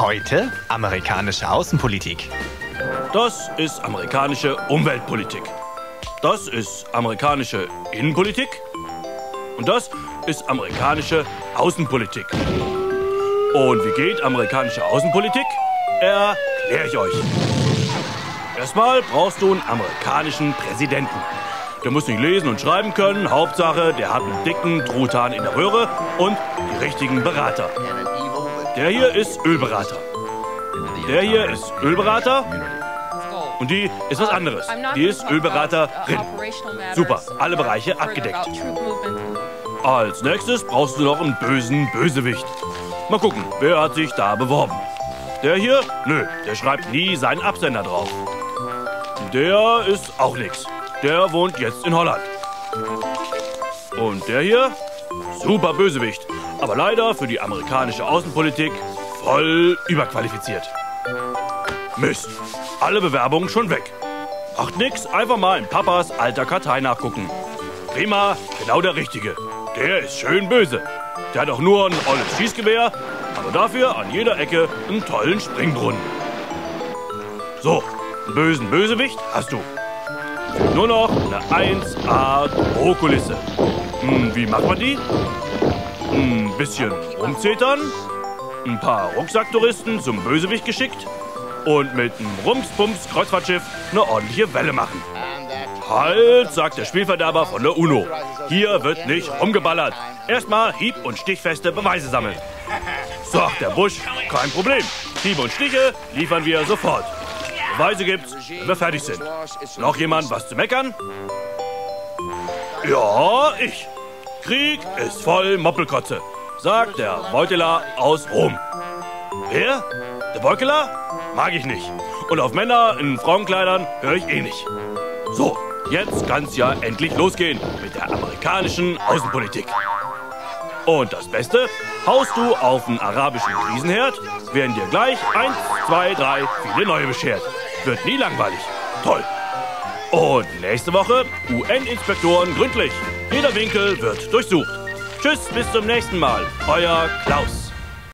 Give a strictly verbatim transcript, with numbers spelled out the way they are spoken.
Heute amerikanische Außenpolitik. Das ist amerikanische Umweltpolitik. Das ist amerikanische Innenpolitik. Und das ist amerikanische Außenpolitik. Und wie geht amerikanische Außenpolitik? Erkläre ich euch. Erstmal brauchst du einen amerikanischen Präsidenten. Der muss nicht lesen und schreiben können. Hauptsache, der hat einen dicken Truthahn in der Röhre und die richtigen Berater. Der hier ist Ölberater. Der hier ist Ölberater. Und die ist was anderes. Die ist Ölberaterin. Super, alle Bereiche abgedeckt. Als nächstes brauchst du noch einen bösen Bösewicht. Mal gucken, wer hat sich da beworben? Der hier? Nö, der schreibt nie seinen Absender drauf. Der ist auch nix. Der wohnt jetzt in Holland. Und der hier? Super Bösewicht. Aber leider für die amerikanische Außenpolitik voll überqualifiziert. Mist, alle Bewerbungen schon weg. Macht nix, einfach mal in Papas alter Kartei nachgucken. Prima, genau der Richtige. Der ist schön böse. Der hat auch nur ein olles Schießgewehr, aber dafür an jeder Ecke einen tollen Springbrunnen. So, einen bösen Bösewicht hast du. Nur noch eine eins A Drohkulisse. Hm, wie macht man die? Ein bisschen rumzetern, ein paar Rucksacktouristen zum Bösewicht geschickt und mit einem Rums-Pums-Kreuzfahrtschiff eine ordentliche Welle machen. Halt, sagt der Spielverderber von der UNO. Hier wird nicht rumgeballert. Erstmal hieb- und stichfeste Beweise sammeln. Sagt der Bush, kein Problem. Hiebe und Stiche liefern wir sofort. Beweise gibt's, wenn wir fertig sind. Noch jemand was zu meckern? Ja, ich. Krieg ist voll Moppelkotze, sagt der Beuteler aus Rom. Wer? Der Beuteler? Mag ich nicht. Und auf Männer in Frauenkleidern höre ich eh nicht. So, jetzt kann's ja endlich losgehen mit der amerikanischen Außenpolitik. Und das Beste, haust du auf einen arabischen Krisenherd, werden dir gleich eins, zwei, drei viele neue beschert. Wird nie langweilig. Toll. Und nächste Woche U N-Inspektoren gründlich. Jeder Winkel wird durchsucht. Tschüss, bis zum nächsten Mal. Euer Klaus.